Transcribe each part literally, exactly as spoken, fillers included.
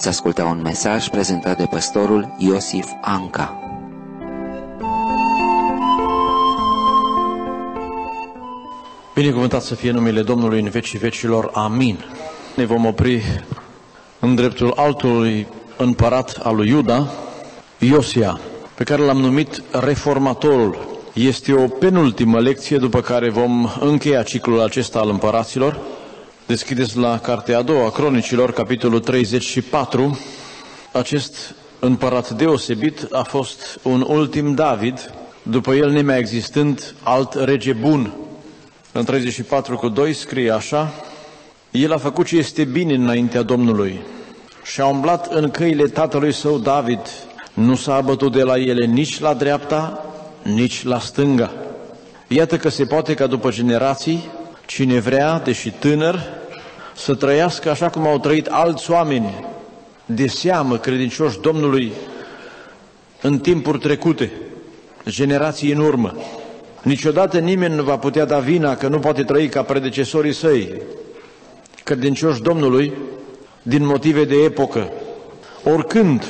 Veți asculta un mesaj prezentat de pastorul Iosif Anca. Binecuvântat să fie numele Domnului în vecii vecilor. Amin. Ne vom opri în dreptul altului împărat al lui Iuda, Iosia, pe care l-am numit Reformatorul. Este o penultimă lecție, după care vom încheia ciclul acesta al împăraților. Deschideți la cartea a doua, Cronicilor, capitolul treizeci și patru. Acest împărat deosebit a fost un ultim David, după el nemai existând alt rege bun. În treizeci și patru cu doi scrie așa: El a făcut ce este bine înaintea Domnului și a umblat în căile tatălui său David, nu s-a abătut de la ele nici la dreapta, nici la stânga. Iată că se poate ca după generații, cine vrea, deși tânăr, să trăiască așa cum au trăit alți oameni de seamă credincioși Domnului în timpuri trecute, generații în urmă. Niciodată nimeni nu va putea da vina că nu poate trăi ca predecesorii săi, credincioși Domnului, din motive de epocă. Oricând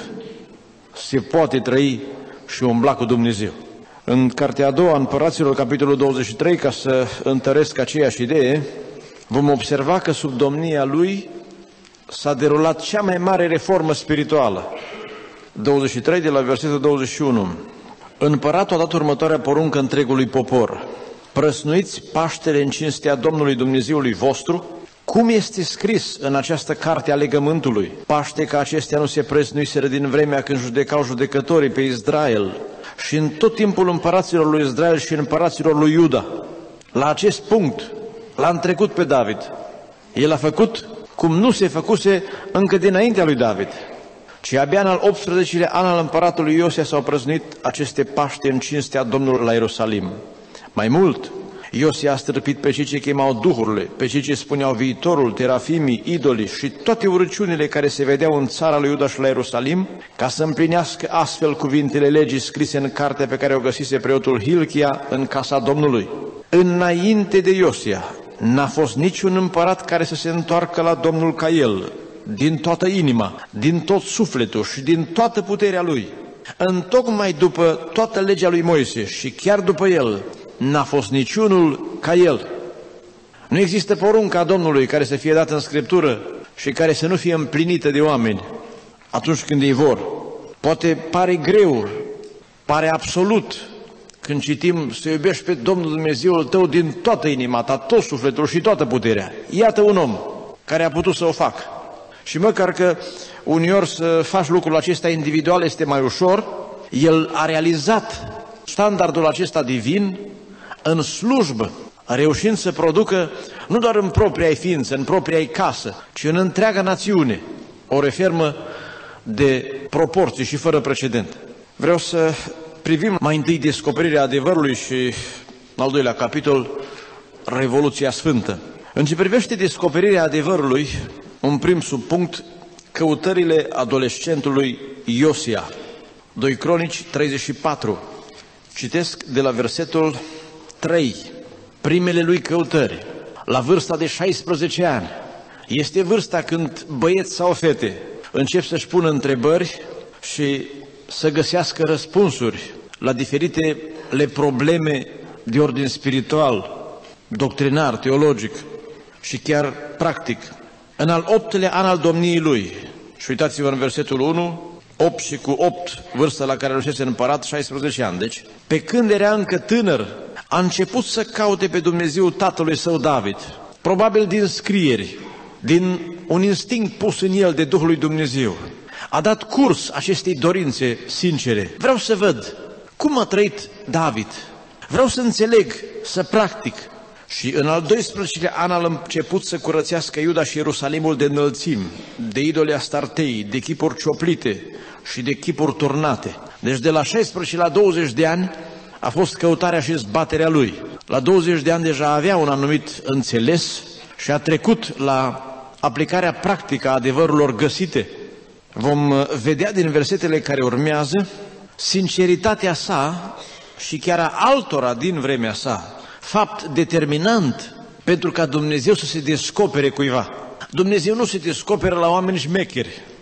se poate trăi și umbla cu Dumnezeu. În cartea a doua, Împăraților, capitolul douăzeci și trei, ca să întăresc aceeași idee, vom observa că sub domnia lui s-a derulat cea mai mare reformă spirituală. douăzeci și trei, de la versetul douăzeci și unu. Împăratul a dat următoarea poruncă întregului popor: prăsnuiți Paștele în cinstea Domnului Dumnezeului vostru, cum este scris în această carte a legământului. Paște ca acestea nu se prăsnuiseră din vremea când judecau judecătorii pe Israel și în tot timpul împăraților lui Israel și împăraților lui Iuda. La acest punct l-a întrecut pe David. El a făcut cum nu se făcuse încă dinaintea lui David, ci abia în al optsprezecelea an al împăratului Iosia s-au prăznuit aceste Paște în cinstea Domnului la Ierusalim. Mai mult, Iosia a stârpit pe cei ce chemau duhurile, pe cei ce spuneau viitorul, terafimii, idolii și toate urăciunile care se vedeau în țara lui Iuda și la Ierusalim, ca să împlinească astfel cuvintele legii scrise în cartea pe care o găsise preotul Hilchia în casa Domnului. Înainte de Iosia n-a fost niciun împărat care să se întoarcă la Domnul ca el, din toată inima, din tot sufletul și din toată puterea lui. Întocmai după toată legea lui Moise și chiar după el, n-a fost niciunul ca el. Nu există porunca Domnului care să fie dată în Scriptură și care să nu fie împlinită de oameni atunci când ei vor. Poate pare greu, pare absolut când citim să iubești pe Domnul Dumnezeul tău din toată inima ta, tot sufletul și toată puterea. Iată un om care a putut să o facă. Și măcar că uneori să faci lucrul acesta individual este mai ușor, el a realizat standardul acesta divin în slujbă, reușind să producă nu doar în propria ființă, în propria casă, ci în întreaga națiune o reformă de proporții și fără precedent. Vreau să privim mai întâi descoperirea adevărului și, în al doilea capitol, Revoluția Sfântă. În ce privește descoperirea adevărului, un prim subpunct, căutările adolescentului Iosia. doi Cronici treizeci și patru. Citesc de la versetul trei. Primele lui căutări, la vârsta de șaisprezece ani. Este vârsta când băieți sau fete încep să-și pună întrebări și să găsească răspunsuri la diferitele probleme de ordin spiritual, doctrinar, teologic și chiar practic. În al optelea an al domniei lui, și uitați-vă în versetul unu, opt și cu opt, vârsta la care răsese împărat, șaisprezece ani, deci, pe când era încă tânăr, a început să caute pe Dumnezeu tatălui său David, probabil din scrieri, din un instinct pus în el de Duhul lui Dumnezeu. A dat curs acestei dorințe sincere. Vreau să văd cum a trăit David, vreau să înțeleg, să practic. Și în al doisprezecelea an al început să curățească Iuda și Ierusalimul de înălțimi, de idoli astartei, de chipuri cioplite și de chipuri turnate. Deci de la șaisprezece la douăzeci de ani a fost căutarea și zbaterea lui. La douăzeci de ani deja avea un anumit înțeles și a trecut la aplicarea practică a adevărurilor găsite. Vom vedea din versetele care urmează sinceritatea sa și chiar a altora din vremea sa, fapt determinant pentru ca Dumnezeu să se descopere cuiva. Dumnezeu nu se descoperă la oameni șmecheri,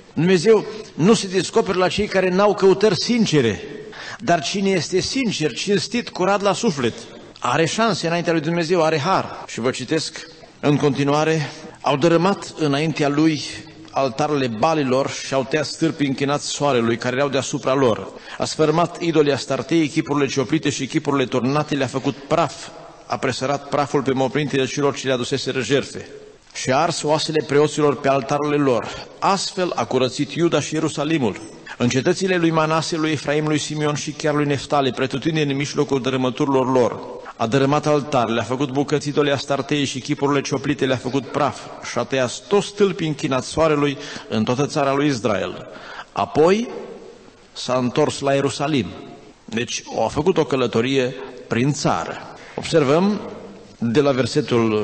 Dumnezeu nu se descoperă la cei care n-au căutări sincere, dar cine este sincer, cinstit, curat la suflet, are șanse înaintea lui Dumnezeu, are har. Și vă citesc în continuare: au dărâmat înaintea lui altarele balilor și au tăiat stârpii închinați soarelui care erau deasupra lor. A sfărmat idolii Astartei, chipurile cioplite și chipurile turnate, le-a făcut praf, a presărat praful pe moprintele celor ce le aduseseră jertfe și a ars oasele preoților pe altarele lor. Astfel a curățit Iuda și Ierusalimul. În cetățile lui Manase, lui Efraim, lui Simeon și chiar lui Neftali, pretutindeni în mijlocul dărâmăturilor lor, a dărâmat altarele, a făcut bucăți idolii Astartei și chipurile cioplite le-a făcut praf și a tăiat toți stâlpii închinați soarelui în toată țara lui Israel. Apoi s-a întors la Ierusalim. Deci a făcut o călătorie prin țară. Observăm de la versetul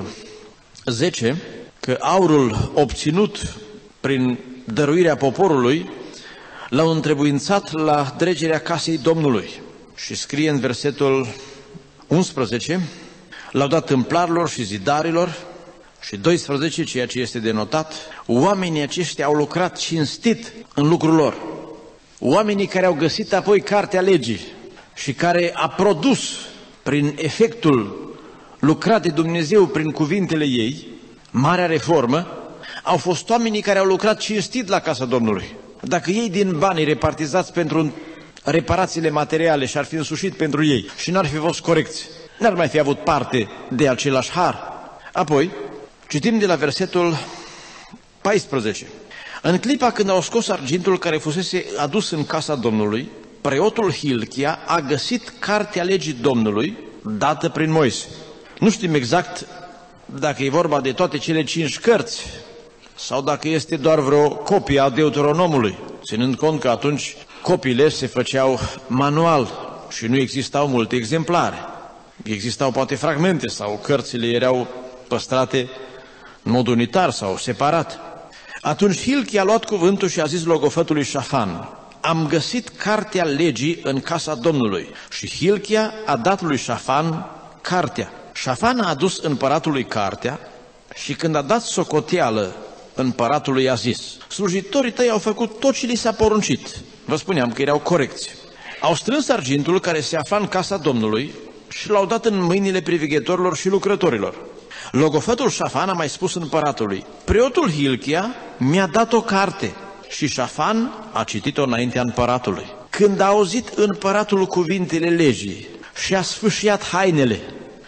zece că aurul obținut prin dăruirea poporului l-au întrebuințat la dregerea casei Domnului. Și scrie în versetul unsprezece: l-au dat tâmplarilor și zidarilor. Și doisprezece, ceea ce este denotat: oamenii aceștia au lucrat cinstit în lucrul lor. Oamenii care au găsit apoi cartea legii și care a produs prin efectul lucrat de Dumnezeu prin cuvintele ei marea reformă, au fost oamenii care au lucrat cinstit la casa Domnului. Dacă ei din banii repartizați pentru reparațiile materiale și-ar fi însușit pentru ei și n-ar fi fost corecți, n-ar mai fi avut parte de același har. Apoi, citim de la versetul paisprezece. În clipa când au scos argintul care fusese adus în casa Domnului, preotul Hilchia a găsit cartea legii Domnului dată prin Moise. Nu știm exact dacă e vorba de toate cele cinci cărți sau dacă este doar vreo copie a Deuteronomului, ținând cont că atunci copiile se făceau manual și nu existau multe exemplare. Existau poate fragmente sau cărțile erau păstrate în mod unitar sau separat. Atunci Hilchia a luat cuvântul și a zis logofătului Șafan: am găsit cartea legii în casa Domnului. Și Hilchia a dat lui Șafan cartea. Șafan a adus împăratului cartea și când a dat socoteală împăratului a zis: slujitorii tăi au făcut tot ce li s-a poruncit. Vă spuneam că erau corecți. Au strâns argintul care se afla în casa Domnului și l-au dat în mâinile priveghetorilor și lucrătorilor. Logofătul Șafan a mai spus împăratului: preotul Hilchia mi-a dat o carte. Și Șafan a citit-o înaintea împăratului. Când a auzit împăratul cuvintele legii și a sfâșiat hainele,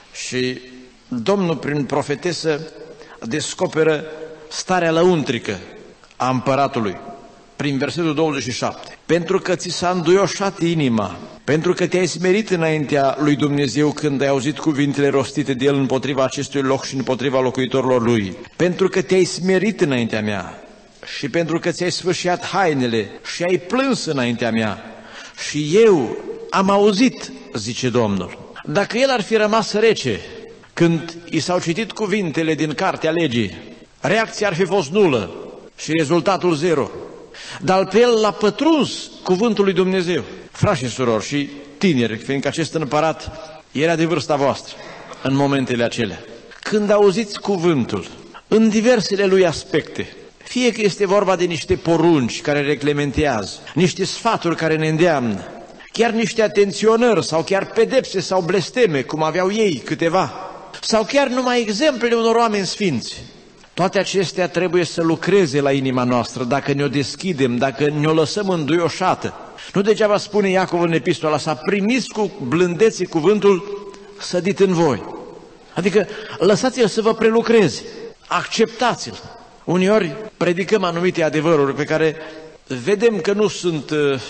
și Domnul prin profetesă descoperă starea lăuntrică a împăratului prin versetul douăzeci și șapte. Pentru că ți s-a înduioșat inima, pentru că te-ai smerit înaintea lui Dumnezeu când ai auzit cuvintele rostite de el împotriva acestui loc și împotriva locuitorilor lui, pentru că te-ai smerit înaintea mea și pentru că ți-ai sfâșiat hainele și ai plâns înaintea mea și eu am auzit, zice Domnul. Dacă el ar fi rămas rece când i s-au citit cuvintele din cartea legii, reacția ar fi fost nulă și rezultatul zero. Dar pe el l-a pătruns cuvântul lui Dumnezeu. Frați și surori și tineri, fiindcă acest împărat era de vârsta voastră în momentele acelea, când auziți cuvântul în diversele lui aspecte, fie că este vorba de niște porunci care reglementează, niște sfaturi care ne îndeamnă, chiar niște atenționări sau chiar pedepse sau blesteme, cum aveau ei câteva, sau chiar numai exemplele unor oameni sfinți, toate acestea trebuie să lucreze la inima noastră dacă ne-o deschidem, dacă ne-o lăsăm înduioșată. Nu degeaba spune Iacov în epistola sa: primiți cu blândețe cuvântul sădit în voi. Adică lăsați-l să vă prelucreze, acceptați-l. Uneori predicăm anumite adevăruri pe care vedem că nu sunt uh,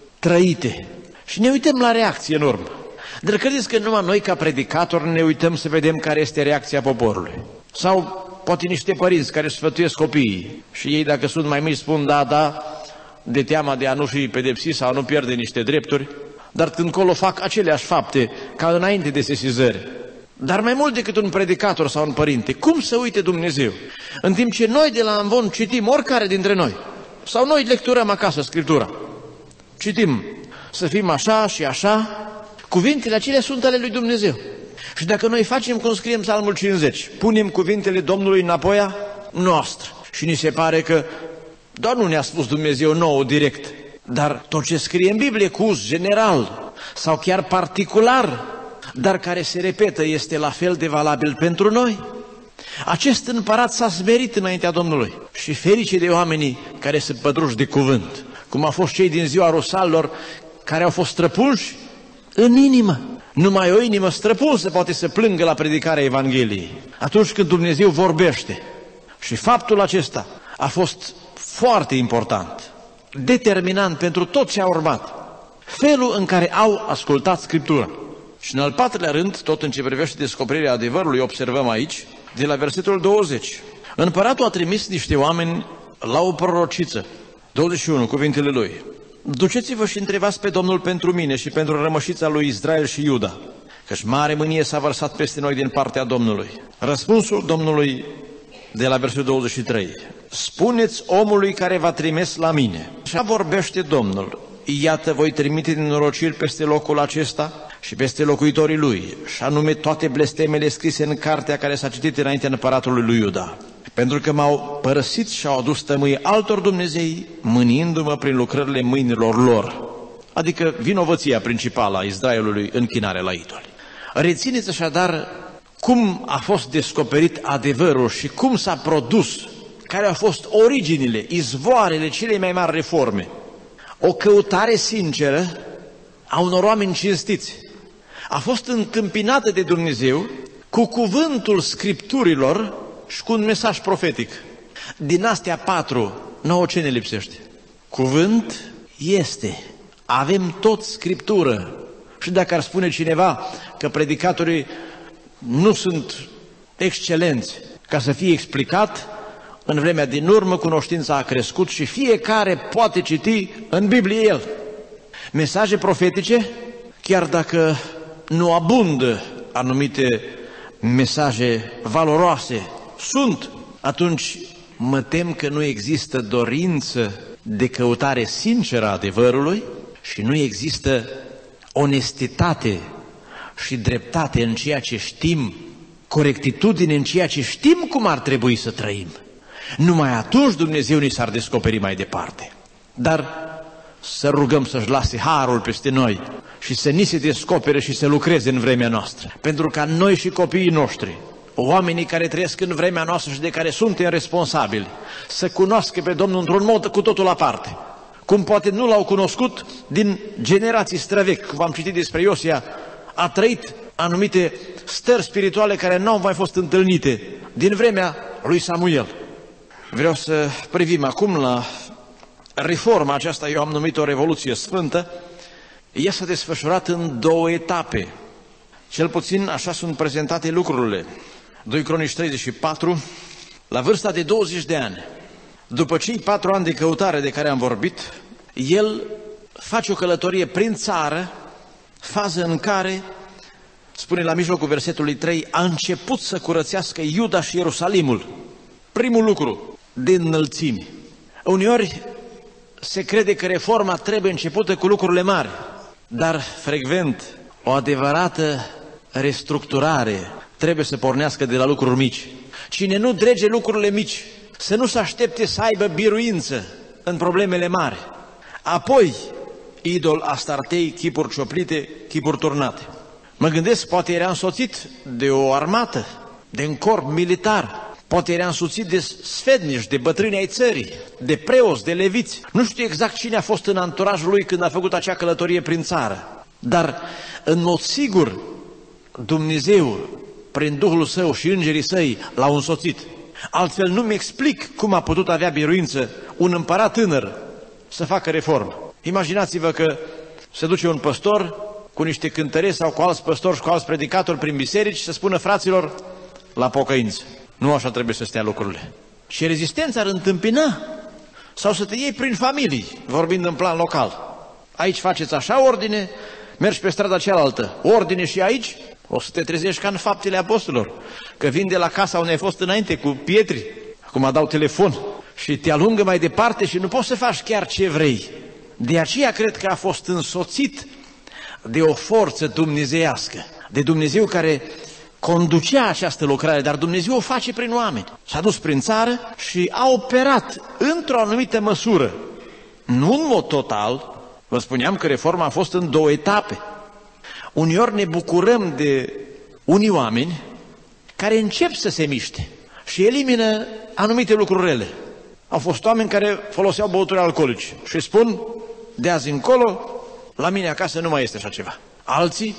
trăite și ne uităm la reacție în urmă. Dar credeți că numai noi ca predicatori ne uităm să vedem care este reacția poporului? Sau poate niște părinți care sfătuiesc copiii și ei, dacă sunt mai mici, spun da, da, de teama de a nu fi pedepsit sau a nu pierde niște drepturi, dar când colo fac aceleași fapte ca înainte de sesizări. Dar mai mult decât un predicator sau un părinte, cum să uite Dumnezeu? În timp ce noi de la Amvon citim, oricare dintre noi, sau noi lecturăm acasă Scriptura, citim să fim așa și așa, cuvintele acelea sunt ale lui Dumnezeu. Și dacă noi facem cum scrie în Psalmul cincizeci, punem cuvintele Domnului înapoi a noastră și ni se pare că Doar nu ne-a spus Dumnezeu nouă direct, dar tot ce scrie în Biblie cu uz general sau chiar particular, dar care se repetă, este la fel de valabil pentru noi. Acest împărat s-a smerit înaintea Domnului și ferice de oamenii care se pătruși de cuvânt, cum au fost cei din ziua Rusalilor care au fost străpunși în inimă. Numai o inimă străpunsă poate să plângă la predicarea Evangheliei atunci când Dumnezeu vorbește. Și faptul acesta a fost foarte important, determinant pentru tot ce a urmat, felul în care au ascultat Scriptura. Și în al patrulea rând, tot în ce privește descoperirea adevărului, observăm aici, de la versetul douăzeci. Împăratul a trimis niște oameni la o prorociță. douăzeci și unu, cuvintele lui. Duceți-vă și întrebați pe Domnul pentru mine și pentru rămășița lui Israel și Iuda, căci mare mânie s-a vărsat peste noi din partea Domnului. Răspunsul Domnului de la versetul douăzeci și trei. Spuneți omului care v-a trimis la mine. Așa vorbește Domnul. Iată, voi trimite din norociri peste locul acesta și peste locuitorii lui, și anume toate blestemele scrise în cartea care s-a citit înaintea împăratului lui Iuda. Pentru că m-au părăsit și au adus tămâie altor Dumnezei, mâniindu-mă prin lucrările mâinilor lor. Adică vinovăția principală a Israelului, închinarea la idoli. Rețineți așadar cum a fost descoperit adevărul și cum s-a produs, care au fost originile, izvoarele cele mai mari reforme. O căutare sinceră a unor oameni cinstiți a fost întâmpinată de Dumnezeu cu cuvântul Scripturilor și cu un mesaj profetic. Din astea patru, nouă ce ne lipsește? Cuvânt este. Avem tot Scriptură. Și dacă ar spune cineva că predicatorii nu sunt excelenți ca să fie explicat, în vremea din urmă cunoștința a crescut și fiecare poate citi în Biblie el. Mesaje profetice, chiar dacă nu abundă anumite mesaje valoroase, sunt, atunci mă tem că nu există dorință de căutare sinceră a adevărului și nu există onestitate și dreptate în ceea ce știm, corectitudine în ceea ce știm cum ar trebui să trăim. Numai atunci Dumnezeu ni s-ar descoperi mai departe. Dar să rugăm să-și lase harul peste noi și să ni se descopere și să lucreze în vremea noastră. Pentru ca noi și copiii noștri, oamenii care trăiesc în vremea noastră și de care suntem responsabili, să cunoască pe Domnul într-un mod cu totul aparte. Cum poate nu l-au cunoscut din generații străvechi. Cum am citit despre Iosia, a trăit anumite stări spirituale care nu au mai fost întâlnite din vremea lui Samuel. Vreau să privim acum la reforma aceasta, eu am numit-o Revoluție Sfântă. Ea s-a desfășurat în două etape. Cel puțin așa sunt prezentate lucrurile. doi Cronici treizeci și patru, la vârsta de douăzeci de ani, după cei patru ani de căutare de care am vorbit, el face o călătorie prin țară, fază în care, spune la mijlocul versetului trei, a început să curățească Iuda și Ierusalimul. Primul lucru, de înălțimi. Uneori se crede că reforma trebuie începută cu lucrurile mari, dar frecvent o adevărată restructurare trebuie să pornească de la lucruri mici. Cine nu drege lucrurile mici, să nu se aștepte să aibă biruință în problemele mari. Apoi, idol, astartei, chipuri cioplite, chipuri turnate. Mă gândesc, poate era însoțit de o armată, de un corp militar, poate era însoțit de sfetnici, de bătrâni ai țării, de preoți, de leviți. Nu știu exact cine a fost în anturajul lui când a făcut acea călătorie prin țară, dar în mod sigur Dumnezeu, prin Duhul Său și îngerii Săi, l-au însoțit. Altfel nu-mi explic cum a putut avea biruință un împărat tânăr să facă reformă. Imaginați-vă că se duce un păstor cu niște cântăreți sau cu alți păstori și cu alți predicatori prin biserici să spună fraților la pocăință. Nu așa trebuie să stea lucrurile. Și rezistența ar întâmpina. Sau să te iei prin familii, vorbind în plan local. Aici faceți așa ordine, mergi pe strada cealaltă, ordine și aici, o să te trezești ca în Faptele Apostolilor, că vin de la casa unde ai fost înainte cu pietri, acum dau telefon și te alungă mai departe și nu poți să faci chiar ce vrei. De aceea cred că a fost însoțit de o forță dumnezeiască, de Dumnezeu care conducea această lucrare, dar Dumnezeu o face prin oameni. S-a dus prin țară și a operat într-o anumită măsură, nu în mod total. Vă spuneam că reforma a fost în două etape. Uneori ne bucurăm de unii oameni care încep să se miște și elimină anumite lucruri rele. Au fost oameni care foloseau băuturi alcoolice și spun, de azi încolo, la mine acasă nu mai este așa ceva. Alții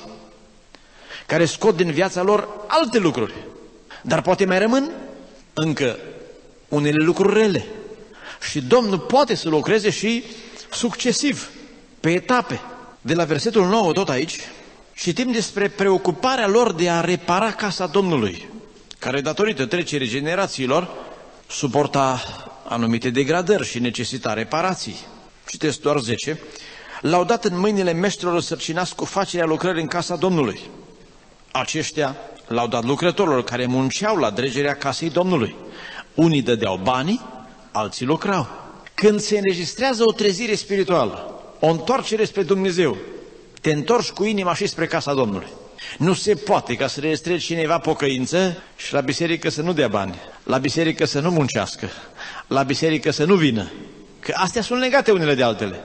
care scot din viața lor alte lucruri, dar poate mai rămân încă unele lucruri rele. Și Domnul poate să lucreze și succesiv, pe etape. De la versetul nouă tot aici, citim despre preocuparea lor de a repara casa Domnului, care datorită trecerii generațiilor suporta anumite degradări și necesita reparații. Citesc doar zece. L-au dat în mâinile meștrilor însărcinați cu facerea lucrării în casa Domnului. Aceștia l-au dat lucrătorilor care munceau la dregerea casei Domnului. Unii dădeau banii, alții lucrau. Când se înregistrează o trezire spirituală, o întoarcere spre Dumnezeu, te întorci cu inima și spre casa Domnului. Nu se poate ca să registrezi cineva pocăință și la biserică să nu dea bani, la biserică să nu muncească, la biserică să nu vină. Că astea sunt legate unele de altele.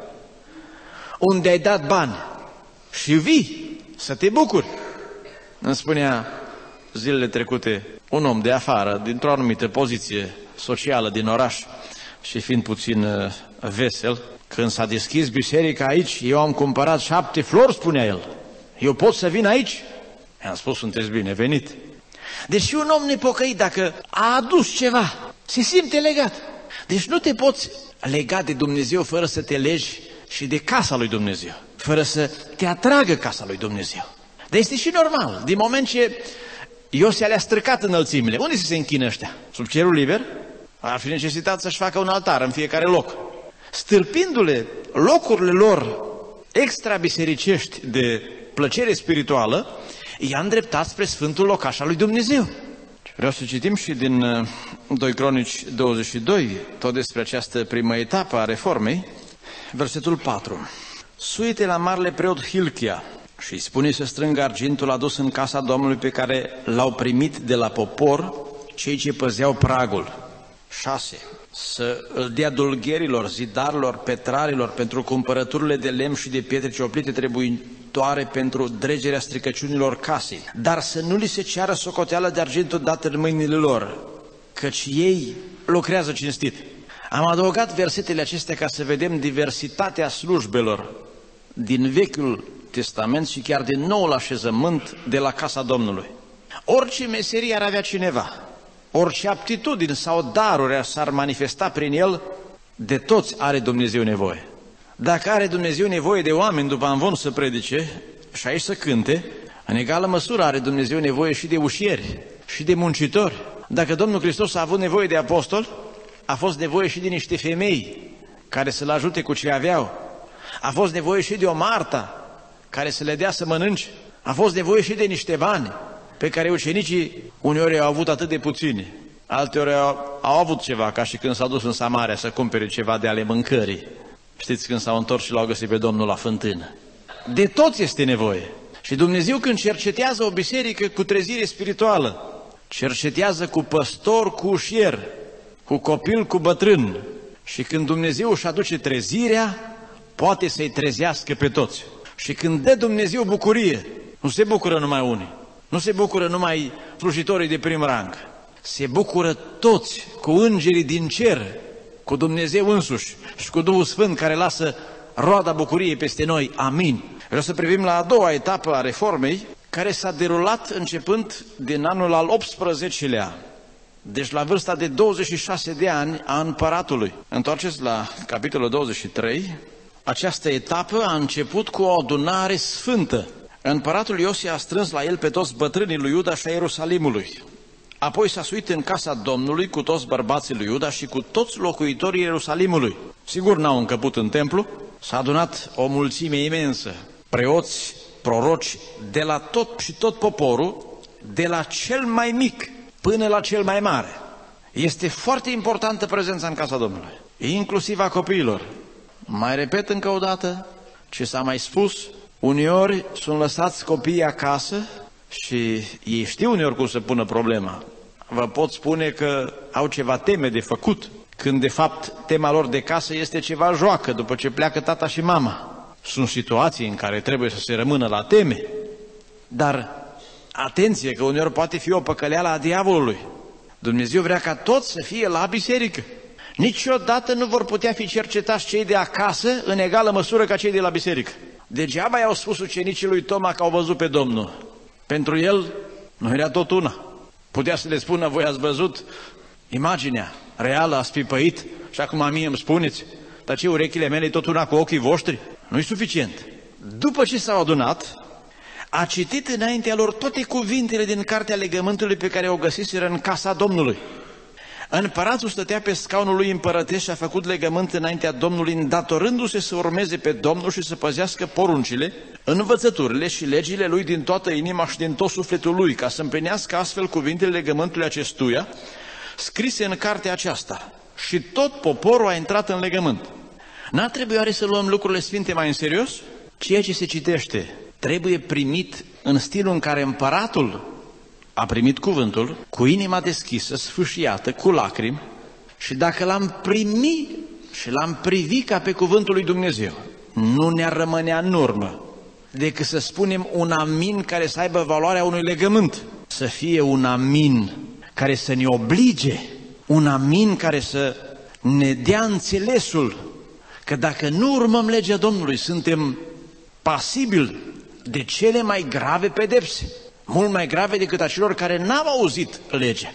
Unde ai dat bani și vii să te bucuri. Îmi spunea zilele trecute un om de afară, dintr-o anumită poziție socială din oraș și fiind puțin uh, vesel, când s-a deschis biserica aici, eu am cumpărat șapte flori, spunea el. Eu pot să vin aici? I-am spus, sunteți binevenit. Deci un om nepocăit, dacă a adus ceva, se simte legat. Deci nu te poți lega de Dumnezeu fără să te legi și de casa lui Dumnezeu, fără să te atragă casa lui Dumnezeu. Dar este și normal, din moment ce Iosia le-a străcat înălțimile, unde să se închină ăștia? Sub cerul liber? Ar fi necesitat să-și facă un altar în fiecare loc. Stârpindu-le locurile lor extra-bisericești de plăcere spirituală, i-a îndreptat spre Sfântul Locaș al lui Dumnezeu. Vreau să citim și din doi Cronici douăzeci și doi, tot despre această primă etapă a reformei, versetul patru. Suite la marele preot Hilchia și îi spune să strângă argintul adus în casa Domnului pe care l-au primit de la popor cei ce păzeau pragul. șase. Să îl dea dulgherilor, zidarilor, petrarilor pentru cumpărăturile de lemn și de pietre cioplite trebuitoare pentru dregerea stricăciunilor casei, dar să nu li se ceară socoteală de argintul dat în mâinile lor, căci ei lucrează cinstit. Am adăugat versetele acestea ca să vedem diversitatea slujbelor din Vechiul Testament și chiar din Noul Așezământ de la casa Domnului. Orice meserie ar avea cineva, orice aptitudini sau daruri s-ar manifesta prin el, de toți are Dumnezeu nevoie. Dacă are Dumnezeu nevoie de oameni după amvon să predice și aici să cânte, în egală măsură are Dumnezeu nevoie și de ușieri și de muncitori. Dacă Domnul Hristos a avut nevoie de apostoli, a fost nevoie și de niște femei care să-L ajute cu ce aveau. A fost nevoie și de o Marta care să le dea să mănânce. A fost nevoie și de niște bani pe care ucenicii uneori au avut atât de puțini, alteori au, au avut ceva, ca și când s-au dus în Samaria să cumpere ceva de ale mâncării. Știți, când s-au întors și l-au găsit pe Domnul la fântână. De toți este nevoie. Și Dumnezeu, când cercetează o biserică cu trezire spirituală, cercetează cu păstor, cu ușier, cu copil, cu bătrân. Și când Dumnezeu își aduce trezirea, poate să-i trezească pe toți. Și când dă Dumnezeu bucurie, nu se bucură numai unii, nu se bucură numai slujitorii de prim rang, se bucură toți cu îngerii din cer, cu Dumnezeu însuși și cu Duhul Sfânt care lasă roada bucuriei peste noi. Amin. Vreau să privim la a doua etapă a reformei, care s-a derulat începând din anul al optsprezecelea, deci la vârsta de douăzeci și șase de ani a împăratului. Întoarceți la capitolul douăzeci și trei. Această etapă a început cu o adunare sfântă. Împăratul Iosia a strâns la el pe toți bătrânii lui Iuda și a Ierusalimului. Apoi s-a suit în casa Domnului cu toți bărbații lui Iuda și cu toți locuitorii Ierusalimului. Sigur n-au încăput în templu, s-a adunat o mulțime imensă, preoți, proroci, de la tot și tot poporul, de la cel mai mic până la cel mai mare. Este foarte importantă prezența în casa Domnului, inclusiv a copiilor. Mai repet încă o dată ce s-a mai spus, uneori sunt lăsați copiii acasă și ei știu uneori cum să pună problema. Vă pot spune că au ceva teme de făcut, când de fapt tema lor de casă este ceva joacă după ce pleacă tata și mama. Sunt situații în care trebuie să se rămână la teme, dar atenție că uneori poate fi o păcăleală a diavolului. Dumnezeu vrea ca toți să fie la biserică. Niciodată nu vor putea fi cercetați cei de acasă în egală măsură ca cei de la biserică. Degeaba i-au spus ucenicii lui Toma că au văzut pe Domnul. Pentru el nu era tot una. Putea să le spună, voi ați văzut imaginea reală, ați pipăit și acum mie îmi spuneți, dar ce urechile mele tot una cu ochii voștri? Nu-i suficient. După ce s-au adunat, a citit înaintea lor toate cuvintele din cartea legământului pe care o găsiseră în casa Domnului. Împăratul stătea pe scaunul lui împărătesc și a făcut legământ înaintea Domnului, îndatorându-se să urmeze pe Domnul și să păzească poruncile, învățăturile și legile lui din toată inima și din tot sufletul lui, ca să împlinească astfel cuvintele legământului acestuia, scrise în cartea aceasta. Și tot poporul a intrat în legământ. N-ar trebui oare să luăm lucrurile sfinte mai în serios? Ceea ce se citește trebuie primit în stilul în care împăratul a primit cuvântul, cu inima deschisă, sfâșiată, cu lacrimi, și dacă l-am primit și l-am privit ca pe cuvântul lui Dumnezeu, nu ne-ar rămânea în urmă decât să spunem un amin care să aibă valoarea unui legământ, să fie un amin care să ne oblige, un amin care să ne dea înțelesul că dacă nu urmăm legea Domnului, suntem pasibili de cele mai grave pedepse, mult mai grave decât a celor care n-au auzit legea.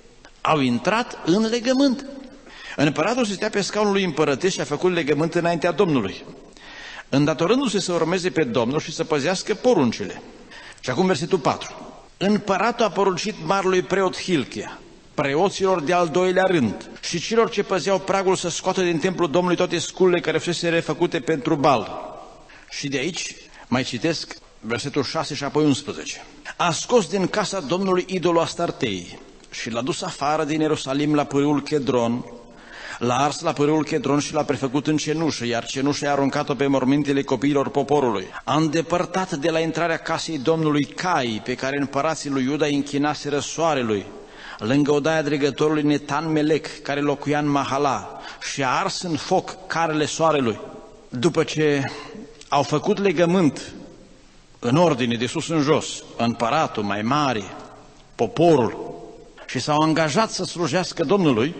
Au intrat în legământ. Împăratul se stea pe scaunul lui împărătesc și a făcut legământ înaintea Domnului, îndatorându-se să urmeze pe Domnul și să păzească poruncile. Și acum versetul patru. Împăratul a poruncit marelui preot Hilchia, preoților de al doilea rând și celor ce păzeau pragul să scoată din templul Domnului toate sculele care fusese refăcute pentru Bal. Și de aici mai citesc versetul șase și apoi unsprezece. A scos din casa Domnului idolul Astartei și l-a dus afară din Ierusalim la pârâul Chedron, l-a ars la pârâul Chedron și l-a prefăcut în cenușă, iar cenușa a aruncat-o pe mormintele copiilor poporului. A îndepărtat de la intrarea casei Domnului cai pe care împărații lui Iuda îi închinaseră soarelui, lângă odaia dregătorului Netan Melec, care locuia în Mahala, și a ars în foc carele soarelui. După ce au făcut legământ în ordine de sus în jos, împăratul, mai mare, poporul, și s-au angajat să slujească Domnului,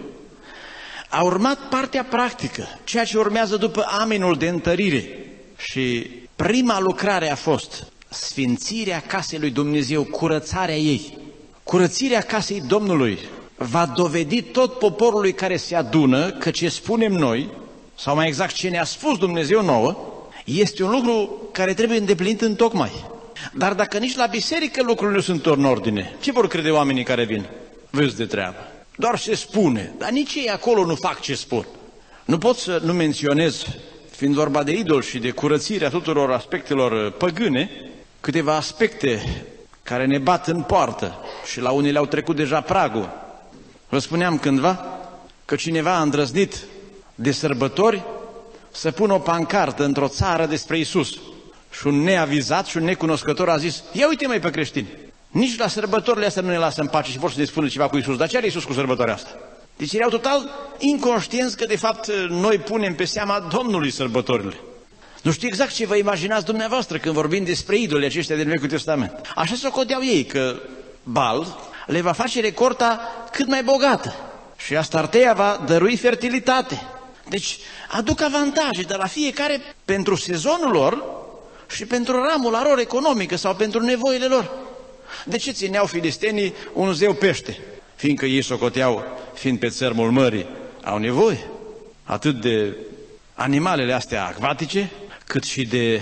a urmat partea practică, ceea ce urmează după amenul de întărire. Și prima lucrare a fost sfințirea casei lui Dumnezeu, curățarea ei. Curățirea casei Domnului va dovedi tot poporului care se adună că ce spunem noi, sau mai exact ce ne-a spus Dumnezeu nouă, este un lucru care trebuie îndeplinit întocmai. Dar dacă nici la biserică lucrurile nu sunt în ordine, ce vor crede oamenii care vin? Vezi de treabă. Doar se spune, dar nici ei acolo nu fac ce spun. Nu pot să nu menționez, fiind vorba de idol și de curățirea tuturor aspectelor păgâne, câteva aspecte care ne bat în poartă și la unii le-au trecut deja pragul. Vă spuneam cândva că cineva a îndrăznit de sărbători să pună o pancartă într-o țară despre Iisus. Și un neavizat și un necunoscător a zis, ia uite mai pe creștini, nici la sărbătorile astea nu ne lasă în pace și vor să ne spună ceva cu Iisus. Dar ce are Iisus cu sărbătoarea asta? Deci erau total inconștienți că de fapt noi punem pe seama Domnului sărbătorile. Nu știu exact ce vă imaginați dumneavoastră când vorbim despre idolii aceștia din Vechiul Testament. Așa se codeau ei, că Bal le va face recolta cât mai bogată și Astarteia va dărui fertilitate. Deci aduc avantaje de la fiecare pentru sezonul lor și pentru ramura lor economică sau pentru nevoile lor. De ce țineau filistenii un zeu pește? Fiindcă ei socoteau, fiind pe țărmul mării, au nevoie atât de animalele astea acvatice, cât și de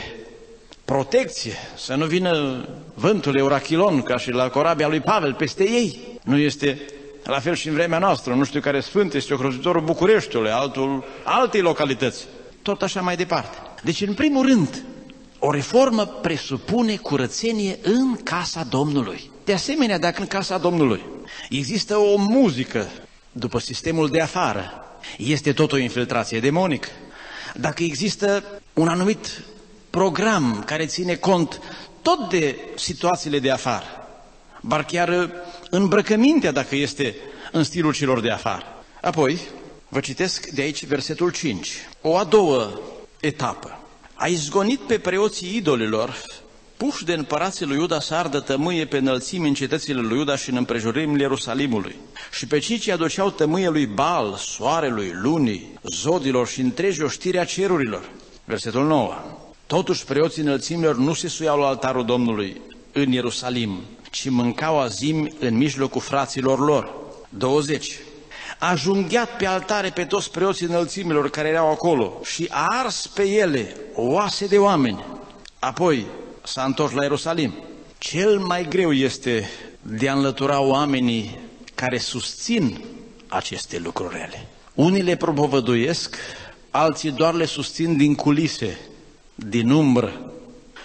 protecție, să nu vină vântul Eurachilon, ca și la corabia lui Pavel, peste ei. Nu este la fel și în vremea noastră, nu știu care sfânt, este ocrotitorul Bucureștiului, altul, altei localități. Tot așa mai departe. Deci, în primul rând, o reformă presupune curățenie în casa Domnului. De asemenea, dacă în casa Domnului există o muzică după sistemul de afară, este tot o infiltrație demonică. Dacă există un anumit program care ține cont tot de situațiile de afară, bar chiar îmbrăcămintea dacă este în stilul celor de afară. Apoi, vă citesc de aici versetul cinci. O a doua etapă. A izgonit pe preoții idolilor, puși de împărații lui Iuda să ardă tămâie pe înălțimi în cetățile lui Iuda și în împrejurimile Ierusalimului. Și pe cei ce aduceau tămâie lui Baal, soarelui, lunii, zodilor și întregi oștirea cerurilor. Versetul nouă. Totuși preoții înălțimilor nu se suiau la altarul Domnului în Ierusalim, ci mâncau azimi în mijlocul fraților lor. douăzeci. A junghiat pe altare pe toți preoții înălțimilor care erau acolo și a ars pe ele oase de oameni. Apoi s-a întors la Ierusalim. Cel mai greu este de a înlătura oamenii care susțin aceste lucruri rele. Unii le propovăduiesc, alții doar le susțin din culise, din umbră.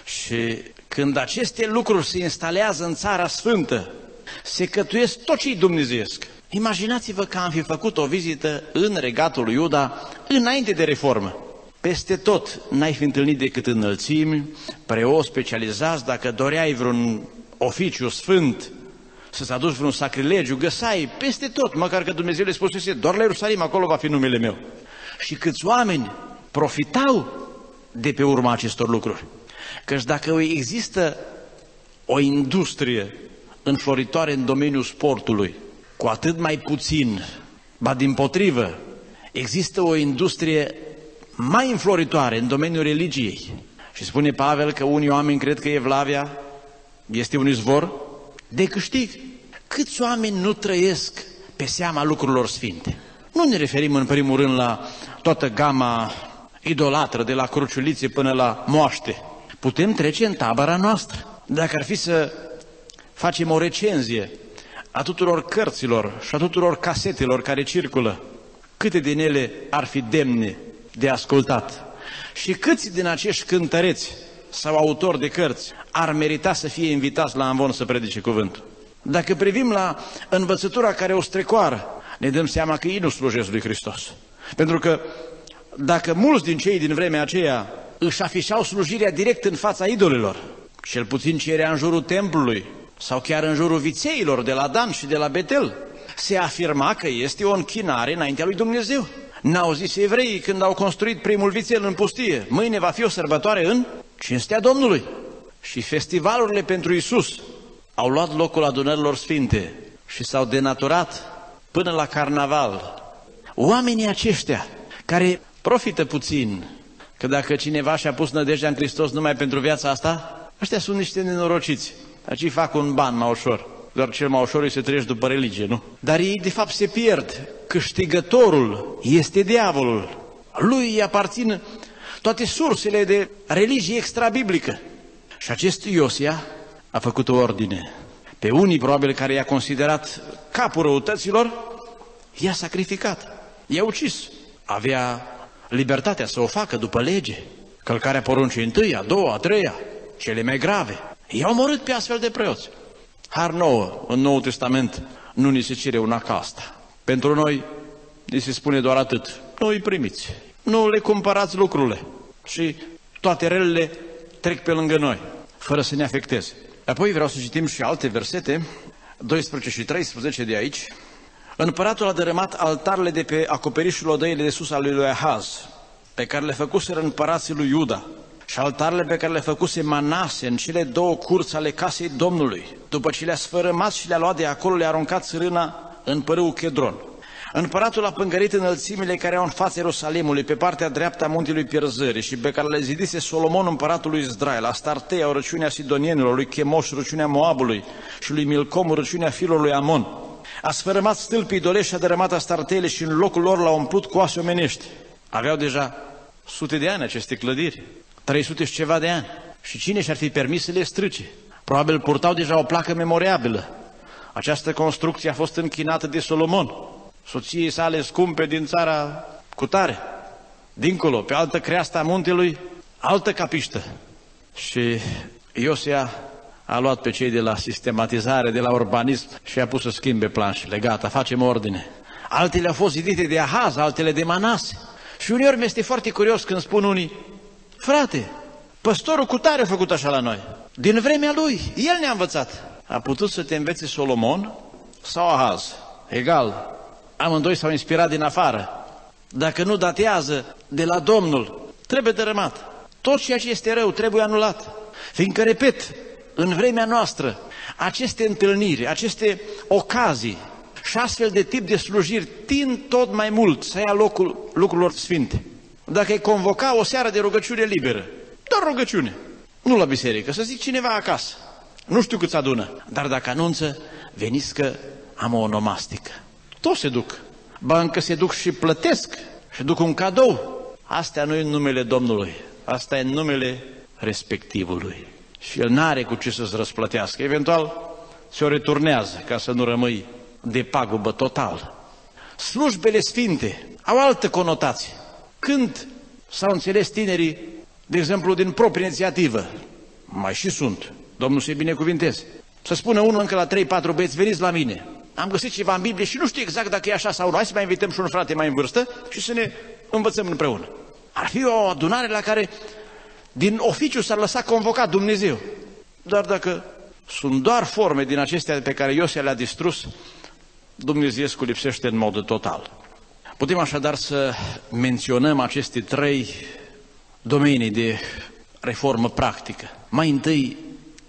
Și când aceste lucruri se instalează în Țara Sfântă, se cătuiesc tot ce-i dumnezeiesc. Imaginați-vă că am fi făcut o vizită în Regatul lui Iuda înainte de reformă. Peste tot n-ai fi întâlnit decât înălțimi, preoți specializați, dacă doreai vreun oficiu sfânt, să-ți aduci vreun sacrilegiu, găsai peste tot, măcar că Dumnezeu le spusese, doar la Ierusalim, acolo va fi numele meu. Și câți oameni profitau de pe urma acestor lucruri. Căci dacă există o industrie înfloritoare în domeniul sportului, cu atât mai puțin, ba dimpotrivă, există o industrie mai înfloritoare în domeniul religiei. Și spune Pavel că unii oameni cred că Evlavia este un izvor de câștig. Câți oameni nu trăiesc pe seama lucrurilor sfinte? Nu ne referim în primul rând la toată gama idolatră, de la cruciulițe până la moaște. Putem trece în tabăra noastră. Dacă ar fi să facem o recenzie a tuturor cărților și a tuturor casetelor care circulă, câte din ele ar fi demne de ascultat? Și câți din acești cântăreți sau autori de cărți ar merita să fie invitați la amvon să predice cuvântul? Dacă privim la învățătura care o strecoară, ne dăm seama că ei nu slujesc lui Hristos. Pentru că dacă mulți din cei din vremea aceea își afișau slujirea direct în fața idolilor, cel puțin ce era în jurul templului sau chiar în jurul vițeilor de la Dan și de la Betel, se afirma că este o închinare înaintea lui Dumnezeu. N-au zis evreii când au construit primul vițel în pustie, mâine va fi o sărbătoare în cinstea Domnului. Și festivalurile pentru Iisus au luat locul adunărilor sfinte și s-au denaturat până la carnaval. Oamenii aceștia care profită puțin, că dacă cineva și-a pus nădejdea în Hristos numai pentru viața asta, ăștia sunt niște nenorociți. Aici fac un ban mai ușor. Doar cel mai ușor e să treci după religie, nu? Dar ei de fapt se pierd. Câștigătorul este diavolul. Lui îi aparțin toate sursele de religie extrabiblică. Și acest Iosia a făcut o ordine. Pe unii probabil care i-a considerat capul răutăților, i-a sacrificat, i-a ucis. Avea libertatea să o facă după lege. Călcarea poruncii întâi, a doua, a treia, cele mai grave. I-au omorât pe astfel de preoți. Har nouă, în Noul Testament, nu ni se cere una ca asta. Pentru noi, ni se spune doar atât. Nu îi primiți, nu le cumpărați lucrurile și toate relele trec pe lângă noi, fără să ne afecteze. Apoi vreau să citim și alte versete, doisprezece și treisprezece de aici. Împăratul a dărâmat altarele de pe acoperișul odăile de sus al lui Ahaz, pe care le făcuseră împărații lui Iuda, și altarele pe care le făcuse Manase în cele două curți ale casei Domnului. După ce le-a sfărâmat și le-a luat de acolo, le-a aruncat țărâna în părâul Chedron. Împăratul a pângărit înălțimile care au în fața Ierusalimului, pe partea dreaptă a muntelui Pierzării, și pe care le zidise Solomon împăratul lui Israel, la Starteia, o răciunea sidonienilor, lui Chemoș, răciunea Moabului, și lui Milcom, răciunea fiilor lui Amon. A sfărâmat stâlpii idolești și a dărâmat Astartele și în locul lor l-a umplut cu oase omenești. Aveau deja sute de ani aceste clădiri, trei sute și ceva de ani. Și cine și-ar fi permis să le strice? Probabil purtau deja o placă memoriabilă. Această construcție a fost închinată de Solomon, soției sale scumpe din țara cutare. Dincolo, pe altă creastă a muntelui, altă capiștă. Și Iosia a luat pe cei de la sistematizare, de la urbanism și a pus să schimbe planșele. Gata, facem ordine. Altele au fost zidite de Ahaz, altele de Manase. Și uneori mi-este foarte curios când spun unii: frate, păstorul cutare a făcut așa la noi. Din vremea lui, el ne-a învățat. A putut să te învețe Solomon sau Ahaz? Egal. Amândoi s-au inspirat din afară. Dacă nu datează de la Domnul, trebuie dărâmat. Tot ceea ce este rău trebuie anulat. Fiindcă, repet, în vremea noastră, aceste întâlniri, aceste ocazii și astfel de tip de slujiri tind tot mai mult să ia locul lucrurilor sfinte. Dacă ai convoca o seară de rugăciune liberă, doar rugăciune, nu la biserică, să zic cineva acasă, nu știu câți adună, dar dacă anunță, veniți că am o onomastică. Toți se duc, ba încă se duc și plătesc și duc un cadou. Astea nu e în numele Domnului, asta e în numele respectivului. Și el n-are cu ce să-ți răsplătească, eventual se-o returnează ca să nu rămâi de pagubă total. Slujbele sfinte au altă conotație. Când s-au înțeles tinerii, de exemplu, din proprie inițiativă, mai și sunt, Domnul să-i binecuvinteze, să spună unul încă la trei patru băieți, veniți la mine, am găsit ceva în Biblie și nu știu exact dacă e așa sau nu, hai să mai invităm și un frate mai în vârstă și să ne învățăm împreună. Ar fi o adunare la care din oficiu s-ar lăsa convocat Dumnezeu. Dar dacă sunt doar forme din acestea pe care Iosia le-a distrus, Dumnezeescul lipsește în mod total. Putem așadar să menționăm aceste trei domenii de reformă practică. Mai întâi,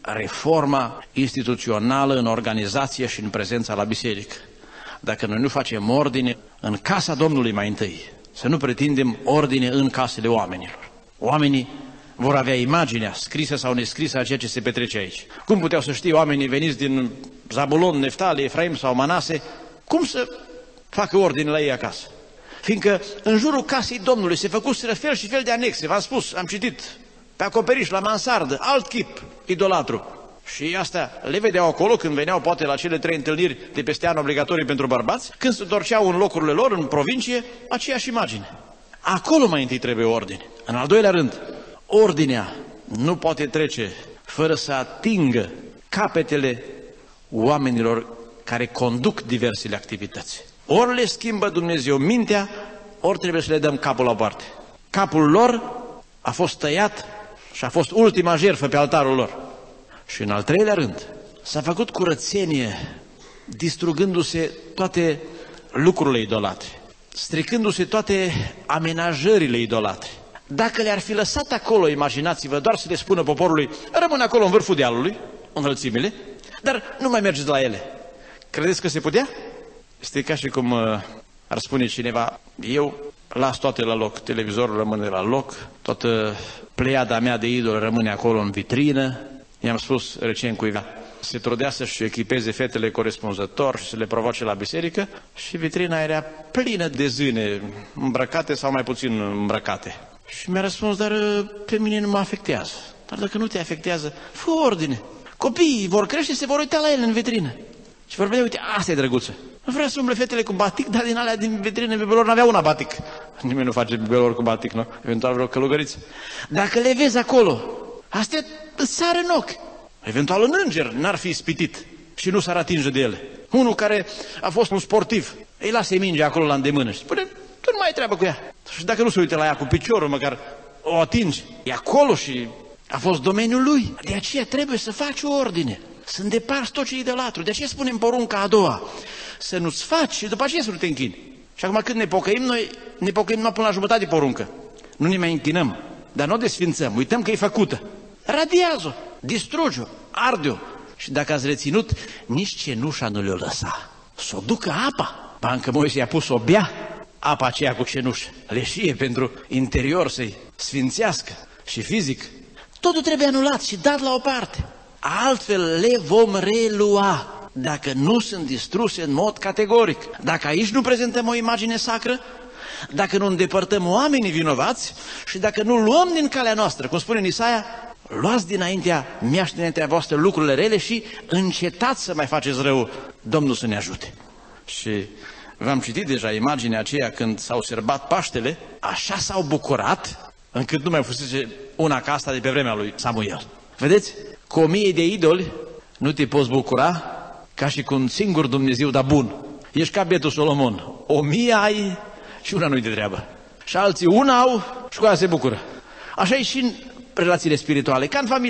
reforma instituțională în organizație și în prezența la biserică. Dacă noi nu facem ordine în casa Domnului mai întâi, să nu pretindem ordine în casele oamenilor. Oamenii vor avea imaginea scrisă sau nescrisă a ceea ce se petrece aici. Cum puteau să știe oamenii veniți din Zabulon, Neftali, Efraim sau Manase, cum să facă ordine la ei acasă? Fiindcă în jurul casei Domnului se făcuseră fel și fel de anexe, v-am spus, am citit, pe acoperiș, la mansardă, alt chip, idolatru. Și asta le vedeau acolo când veneau poate la cele trei întâlniri de peste an obligatorii pentru bărbați, când se întorceau în locurile lor, în provincie, aceeași imagine. Acolo mai întâi trebuie ordine. În al doilea rând, ordinea nu poate trece fără să atingă capetele oamenilor care conduc diversele activități. Ori le schimbă Dumnezeu mintea, ori trebuie să le dăm capul la o parte. Capul lor a fost tăiat și a fost ultima jertfă pe altarul lor. Și în al treilea rând, s-a făcut curățenie, distrugându-se toate lucrurile idolatre, stricându-se toate amenajările idolatre. Dacă le-ar fi lăsat acolo, imaginați-vă, doar să le spună poporului, rămâne acolo în vârful dealului, înălțimile, dar nu mai mergeți la ele. Credeți că se putea? Este ca și cum uh, ar spune cineva, eu las toate la loc, televizorul rămâne la loc, toată pleiada mea de idol rămâne acolo în vitrină. I-am spus recent cuiva, se trudea să-și echipeze fetele corespunzător și să le provoace la biserică și vitrina era plină de zâne, îmbrăcate sau mai puțin îmbrăcate. Și mi-a răspuns, dar pe mine nu mă afectează. Dar dacă nu te afectează, fă ordine. Copiii vor crește și se vor uita la ele în vitrină. Și vor vedea, uite, asta e drăguță. Nu vrea să umble fetele cu batic, dar din alea din vitrină bibelor n-avea una batic. Nimeni nu face bibelor cu batic, nu? Eventual vreo călugăriță. Dacă le vezi acolo, astea îți sară în ochi. Eventual un înger n-ar fi ispitit și nu s-ar atinge de ele. Unul care a fost un sportiv, îi lasă mingea acolo la îndemână și spune, tu nu mai ai treabă cu ea. Și dacă nu se uite la ea cu piciorul, măcar o atingi. E acolo și a fost domeniul lui. De aceea trebuie să faci o ordine, să îndeparți tot ce e idolatru. De aceea spunem porunca a doua, să nu-ți faci și după aceea să nu te închini. Și acum când ne pocăim, noi ne pocăim numai până la jumătate de poruncă. Nu ne mai închinăm, dar nu o desfințăm, uităm că e făcută. Radiază-o, distruge-o, arde-o. Și dacă ați reținut, nici cenușa nu le-o lăsa. Să o ducă apa. Ba încă Moise i-a pus o bea, apa aceea cu cenușă. Leșie pentru interior să-i sfințească și fizic. Totul trebuie anulat și dat la o parte. Altfel le vom relua dacă nu sunt distruse în mod categoric. Dacă aici nu prezentăm o imagine sacră, dacă nu îndepărtăm oamenii vinovați și dacă nu luăm din calea noastră, cum spune în Isaia, luați dinaintea mea și dinaintea voastră lucrurile rele și încetați să mai faceți rău, Domnul să ne ajute. Și v-am citit deja imaginea aceea când s-au sărbat Paștele, așa s-au bucurat încât nu mai fusese una ca asta de pe vremea lui Samuel. Vedeți? Cu o mie de idoli nu te poți bucura ca și cu un singur Dumnezeu, dar bun. Ești ca bietul Solomon. O mie ai și una nu-i de treabă. Și alții una au și cu aia se bucură. Așa e și în relațiile spirituale, ca în familie.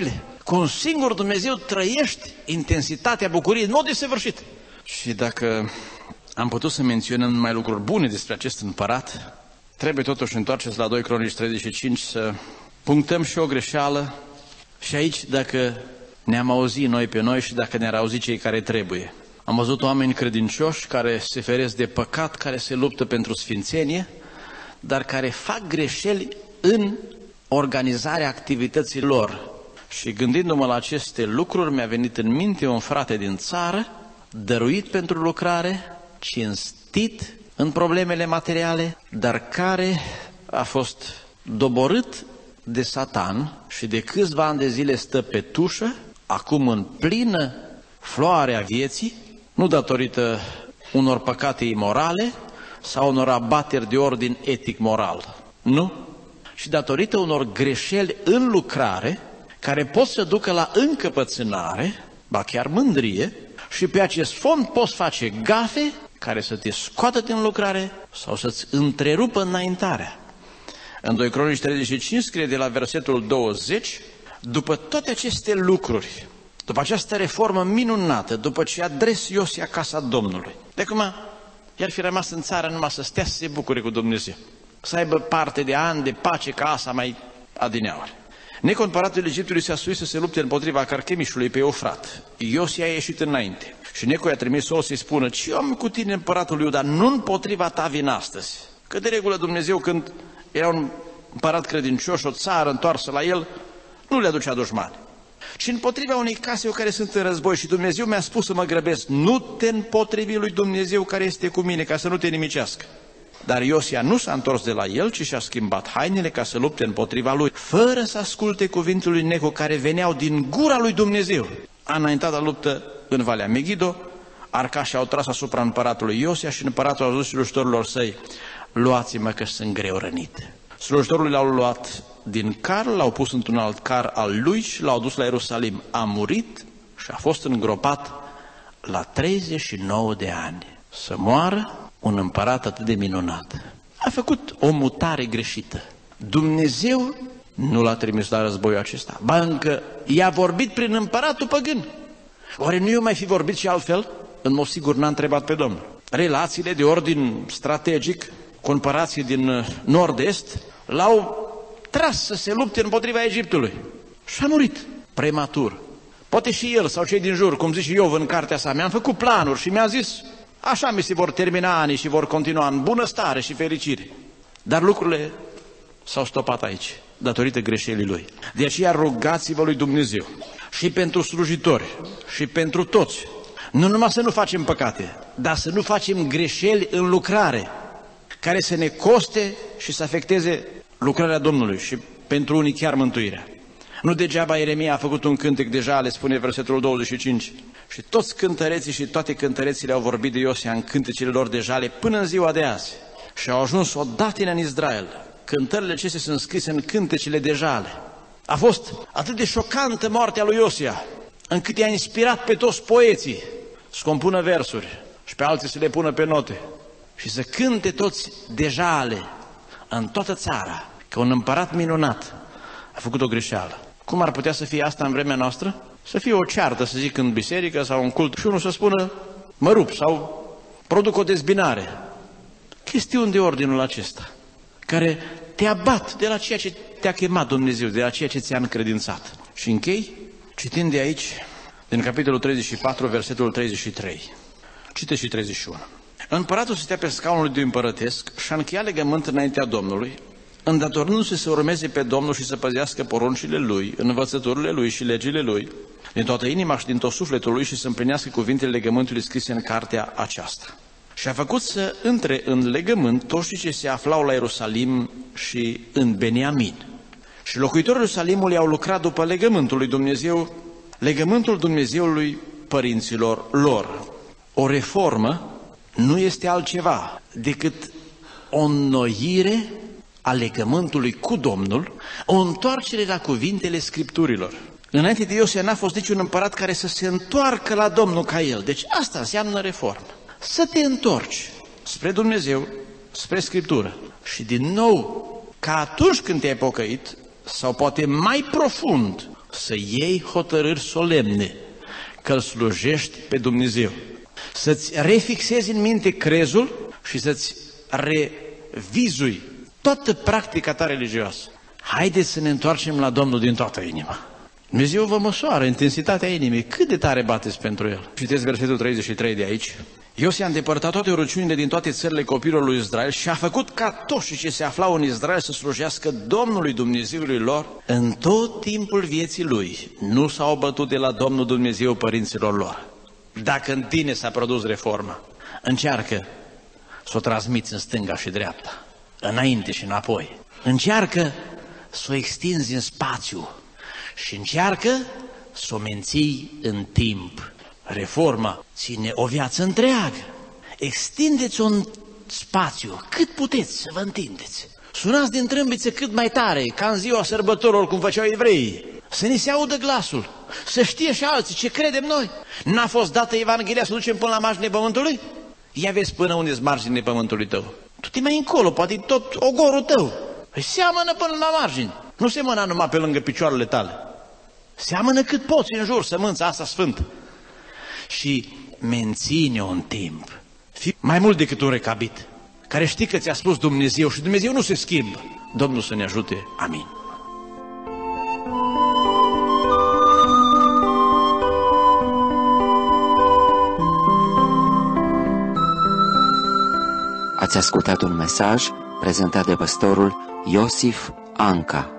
cu un singur Dumnezeu trăiești intensitatea bucuriei în mod desăvârșit. Și dacă am putut să menționăm numai lucruri bune despre acest împărat, trebuie totuși întoarceți la doi Cronici treizeci și cinci să punctăm și o greșeală. Și aici, dacă ne-am auzit noi pe noi și dacă ne-ar auzi cei care trebuie. Am văzut oameni credincioși care se feresc de păcat, care se luptă pentru sfințenie, dar care fac greșeli în organizarea activității lor. Și gândindu-mă la aceste lucruri, mi-a venit în minte un frate din țară, dăruit pentru lucrare, cinstit în problemele materiale, dar care a fost doborât de Satan și de câțiva ani de zile stă pe tușă, acum în plină floare a vieții, nu datorită unor păcate imorale sau unor abateri de ordin etic-moral, nu, și datorită unor greșeli în lucrare care pot să ducă la încăpățânare, ba chiar mândrie, și pe acest fond poți face gafe care să te scoată din lucrare sau să-ți întrerupă înaintarea. În doi Cronici treizeci și cinci scrie de la versetul douăzeci, după toate aceste lucruri, după această reformă minunată, după ce adres Iosia casa Domnului, de acum i-ar fi rămas în țară numai să stea să se bucure cu Dumnezeu, să aibă parte de ani de pace ca asta mai adineauri. Neco, împăratul Egiptului s-a suit să se lupte împotriva Carchemișului pe Eufrat. Iosia a ieșit înainte și Neco i-a trimis sol să-i spună: ce am cu tine, împăratul Iuda, nu împotriva ta vin astăzi. Că de regulă Dumnezeu, când era un împărat credincios, o țară întoarsă la el, nu le aducea dușmani, ci împotriva unei case care sunt în război. Și Dumnezeu mi-a spus să mă grăbesc, nu te împotrivi lui Dumnezeu care este cu mine, ca să nu te nimicească. Dar Iosia nu s-a întors de la el, ci și-a schimbat hainele ca să lupte împotriva lui, fără să asculte cuvintele lui Neco care veneau din gura lui Dumnezeu. A înaintat la luptă în Valea Megido, arcașii au tras asupra împăratului Iosia și împăratul a zis slujitorilor săi: luați-mă că sunt greu rănit. Slujitorii l-au luat din car, l-au pus într-un alt car al lui și l-au dus la Ierusalim. A murit și a fost îngropat la treizeci și nouă de ani. Să moară un împărat atât de minunat. A făcut o mutare greșită. Dumnezeu nu l-a trimis la războiul acesta, ba încă i-a vorbit prin împăratul păgân. Oare nu i-o mai fi vorbit și altfel? În mod sigur n-a întrebat pe Domnul. Relațiile de ordin strategic cu împărații din nord-est l-au tras să se lupte împotriva Egiptului și a murit prematur. Poate și el sau cei din jur, cum zice Iov în cartea sa, mi-am făcut planuri și mi-a zis: așa mi se vor termina anii și vor continua în bunăstare și fericire. Dar lucrurile s-au stopat aici, datorită greșelii lui. De aceea rugați-vă lui Dumnezeu și pentru slujitori și pentru toți, nu numai să nu facem păcate, dar să nu facem greșeli în lucrare, care să ne coste și să afecteze lucrarea Domnului și pentru unii chiar mântuirea. Nu degeaba Ieremia a făcut un cântec de jale, spune versetul douăzeci și cinci, și toți cântăreții și toate cântărețile au vorbit de Iosia în cântecele lor de jale până în ziua de azi. Și au ajuns o datină în Israel. Cântările acestea sunt scrise în cântecele de jale. A fost atât de șocantă moartea lui Iosia, încât i-a inspirat pe toți poeții să compună versuri și pe alții să le pună pe note și să cânte toți de jale în toată țara, că un împărat minunat a făcut o greșeală. Cum ar putea să fie asta în vremea noastră? Să fie o ceartă, să zic, în biserică sau în cult și unul să spună: mă rup sau produc o dezbinare. Chestiuni de ordinul acesta, care te abat de la ceea ce te-a chemat Dumnezeu, de la ceea ce ți-a încredințat. Și închei citind de aici, din capitolul treizeci și patru, versetul treizeci și trei. Citește și treizeci și unu. Împăratul stătea pe scaunul de împărătesc și a încheiat legământ înaintea Domnului, îndatornându-se să urmeze pe Domnul și să păzească poruncile Lui, învățăturile Lui și legile Lui, din toată inima și din tot sufletul Lui, și să împlinească cuvintele legământului scrise în cartea aceasta. Și a făcut să intre în legământ toți cei ce se aflau la Ierusalim și în Beniamin. Și locuitorii Ierusalimului au lucrat după legământul lui Dumnezeu, legământul Dumnezeului părinților lor. O reformă nu este altceva decât o înnoire a legământului cu Domnul, o întoarcere la cuvintele Scripturilor. Înainte de Iosia n-a fost niciun împărat care să se întoarcă la Domnul ca el. Deci asta înseamnă reformă. Să te întorci spre Dumnezeu, spre Scriptură. Și din nou, ca atunci când te-ai pocăit, sau poate mai profund, să iei hotărâri solemne că îl slujești pe Dumnezeu, să-ți refixezi în minte crezul și să-ți revizui toată practica ta religioasă. Haideți să ne întoarcem la Domnul din toată inima. Dumnezeu vă măsoară intensitatea inimii, cât de tare bateți pentru El. Citeți versetul treizeci și trei de aici. Iosia a îndepărtat toate urăciunile din toate țările copilor lui Israel și a făcut ca toți ce se aflau în Israel să slujească Domnului Dumnezeului lor în tot timpul vieții lui. Nu s-au bătut de la Domnul Dumnezeu părinților lor. Dacă în tine s-a produs reforma, încearcă să o transmiți în stânga și dreapta, înainte și înapoi. Încearcă să o extinzi în spațiu și încearcă să o menții în timp. Reforma ține o viață întreagă. Extindeți-o în spațiu, cât puteți să vă întindeți. Sunați din trâmbițe cât mai tare, ca în ziua sărbătorilor, cum făceau evreii. Să ni se audă glasul, să știe și alții ce credem noi. N-a fost dată Evanghelia să ducem până la marginea pământului? Ia vezi până unde-s marginea pământului tău. Tu te mai încolo, poate tot ogorul tău. Păi seamănă până la margini. Nu semăna numai pe lângă picioarele tale. Seamănă cât poți în jur, sămânța asta sfântă. Și menține-o în timp. Fii mai mult decât un recabit, care știi că ți-a spus Dumnezeu și Dumnezeu nu se schimbă. Domnul să ne ajute. Amin. Ați ascultat un mesaj prezentat de pastorul Iosif Anca.